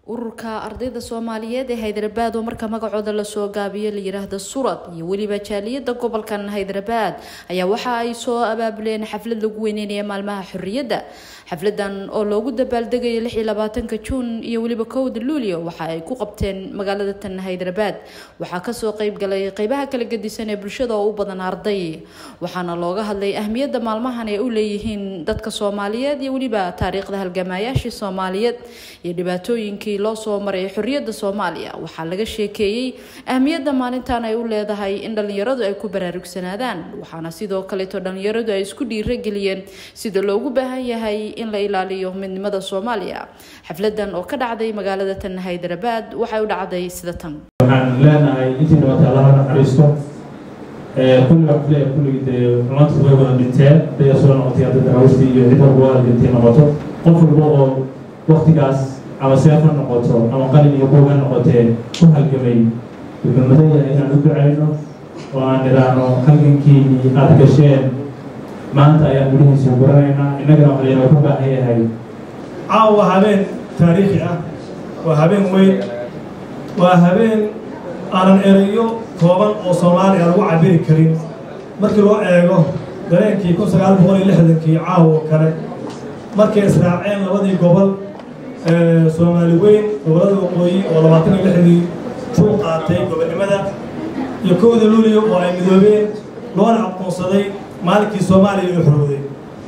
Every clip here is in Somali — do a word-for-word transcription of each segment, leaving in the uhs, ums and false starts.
ururka ardayda Soomaaliyeed ee Hyderabad oo marka magacooda la soo gaabiyo la yiraahdo Surad iyo waliba jaaliyada gobolkan Hyderabad ayaa waxa ay soo abaabuleen xaflad lagu weyneynaya maalmaha xurriyadda. xafladan oo loogu dabaaldegay lix iyo labaatanka Juun iyo waliba kowda Luulyo waxa ay ku qabteen magaalada tan Hyderabad. waxa ka soo qayb galay qaybaha kala gedisan ee bulshada oo u badan arday, waxaana looga hadlay ahmiyadda maalmahan ay u leeyihiin dadka Soomaaliyeed iyo waliba taariikhda halgamayaashii Soomaaliyeed iyo dhibaatooyinkii loo soo maray xurriyadda Soomaaliya. waxa laga sheekeeyay ahmiyadda maalintan ay u leedahay in dhalinyaradu ay ku baraarugsanaadaan, waxaana sidoo kale to dhalinyaradu ay isku dhiirigeliyeen sida loogu baahan yahay in la ilaaliyo midnimada Soomaaliya. xafladan oo ka dhacday magaalada tan Hyderabad waxay u dhacday sida tan. waxaan leenahay intii nabad Allah naxariisto ee kulli waqti kulli maanta way wada dhinteen day soo noqotay hadda hawsti iyo cid walba waa dhintay noqoto qof walba oo waqtigaas ama seefan noqoto ama qalin iyo buuga noqotee ku halgamay wuxuu mudan yahay inaan u duceyno oo aan idhaahno halgankiinii aad gasheen maanta ayaan gudihiisa guranaynaa innagana waxaa laynoo ku baahan yahay. caawa habeen taariikhi ah, waa habeen weyn, waa habeen aanan erayo kooban oo Soomaaliya lagu cabiri karin markii loo eego dareenkii kun sagaal boqol iyo lixdankii caawa kale markay israaceen labadii gobol ee Soomaali weyn gobolada waqooyi oo labaatan iyo lixdii Juun qaatay gobonimada iyo kowda Luulyo oo ay midoobeen loona aqoonsaday maalinkii Soomaaliya iyo xorowday.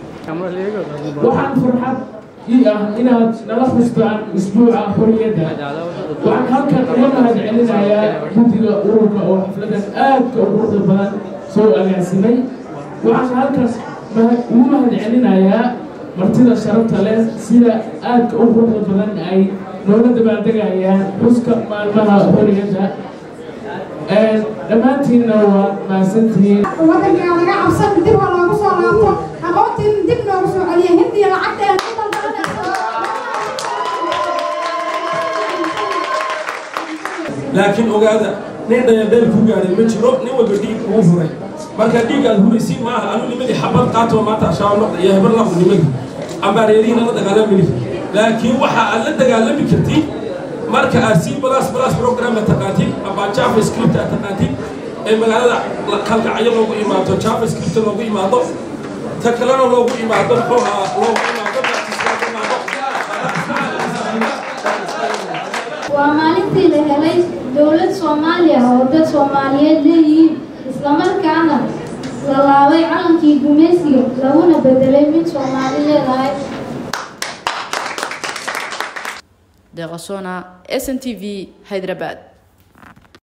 waxaan farxad ii ah inaad nala xustaan usbuuca xorriyadda. waxaan halkan uga mahadcelinayaa guddiga ururka oo xafladan aadka u quruxda badan soo agaasimay. waxaan halkan ugu mahadcelinayaa martida sharafta leh sida aadka u quruxda badan ay nooga dabaaldegayaan xuska maalmaha xorriyadda. dhammaantiinna waa mahadsantihiin. waddanka laga cabsan dib waa loogu soo laabto aqoontiin dib loogu soo celiyo hindiya lacagta laakiin ogaada nin dayadeel ku gaaray ma jiro, nin walba dhiig ugu furay. marka dhiigaad huraysiin maaha anu nimadii xabad qaato maanta ashaaba noqda iyo hebar lahu nimadii ambaareerihiina la dagaalamini, laakiin waxa aad la dagaalami kartid marka aad si balaas balaas programma taqaantid aba JavaScript aad taqaantid ee magaalada kalgacyo loogu imaado JavaScript loogu imaado ta kalena loogu imaado xoha loogu imaado waa maalintii la helay dowlad Soomaaliya oo dad Soomaaliyeed leeyihiin isla markaana la laabay calankii gumeysiga laguna bedelay mid Soomaali leedahay. Deqasona S N T V Hyderabad.